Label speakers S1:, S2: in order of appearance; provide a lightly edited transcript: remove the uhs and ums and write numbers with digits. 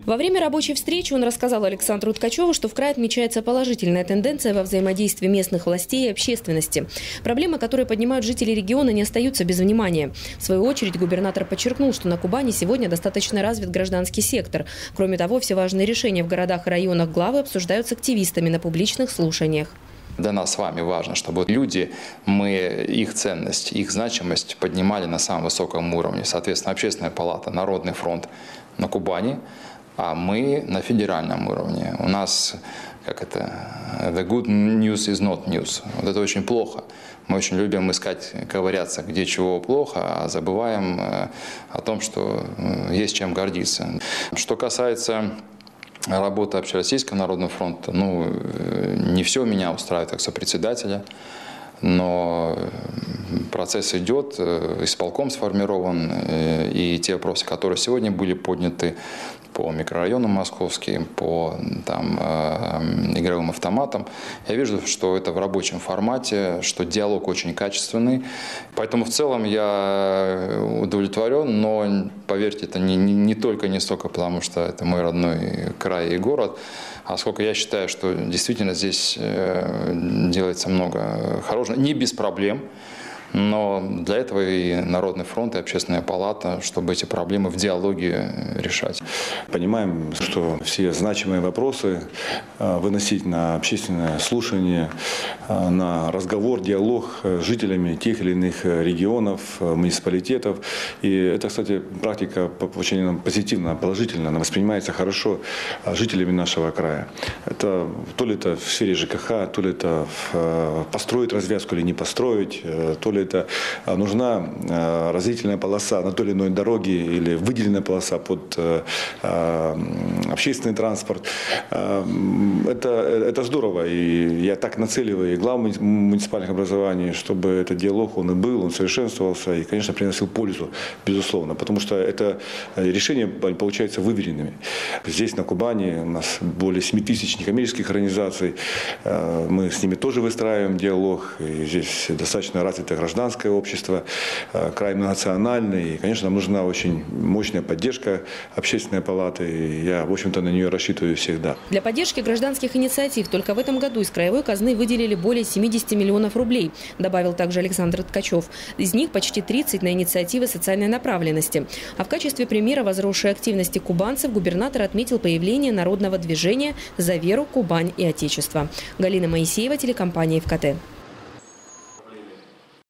S1: Во время рабочей встречи он рассказал Александру Ткачеву, что в крае отмечается положительная тенденция во взаимодействии местных властей и общественности. Проблемы, которые поднимают жители региона, не остаются без внимания. В свою очередь губернатор подчеркнул, что на Кубани сегодня достаточно развит гражданский сектор. Кроме того, все важные решения в городах и районах главы обсуждаются активистами на публичных слушаниях.
S2: Для нас с вами важно, чтобы люди, мы их ценность, их значимость поднимали на самом высоком уровне. Соответственно, Общественная палата, Народный фронт на Кубани, а мы на федеральном уровне. У нас, the good news is not news. Вот это очень плохо. Мы очень любим искать, ковыряться, где чего плохо, а забываем о том, что есть чем гордиться. Что касается работы Общероссийского народного фронта, не все меня устраивает как сопредседателя, но процесс идет, исполком сформирован, и те вопросы, которые сегодня были подняты по микрорайонам московским, по игровым автоматам, я вижу, что это в рабочем формате, что диалог очень качественный. Поэтому в целом я удовлетворен, но, поверьте, это не столько потому, что это мой родной край и город, а сколько я считаю, что действительно здесь делается много хорошего, не без проблем. Но для этого и Народный фронт, и Общественная палата, чтобы эти проблемы в диалоге решать.
S3: Понимаем, что все значимые вопросы выносить на общественное слушание, на разговор, диалог с жителями тех или иных регионов, муниципалитетов. И это, кстати, практика очень позитивно, положительно, она воспринимается хорошо жителями нашего края. Это то ли это в сфере ЖКХ, то ли это построить развязку или не построить, то ли это нужна разделительная полоса на той или иной дороге или выделенная полоса под общественный транспорт. Это здорово. И я так нацеливаю и глав муниципальных образований, чтобы этот диалог он и был, он совершенствовался и, конечно, приносил пользу, безусловно. Потому что это решения получаются выверенными. Здесь, на Кубани, у нас более 7 тысяч некоммерческих организаций. Мы с ними тоже выстраиваем диалог. И здесь достаточно развитое гражданское общество, край многонациональный. И, конечно, нам нужна очень мощная поддержка Общественной палаты. И я, в общем-то, на нее рассчитываю всегда.
S1: Для поддержки гражданских инициатив только в этом году из краевой казны выделили более 70 миллионов рублей, добавил также Александр Ткачев. Из них почти 30 на инициативы социальной направленности. А в качестве примера возросшей активности кубанцев губернатор отметил появление народного движения «За веру, Кубань и Отечество». Галина Моисеева, телекомпания ФКТ.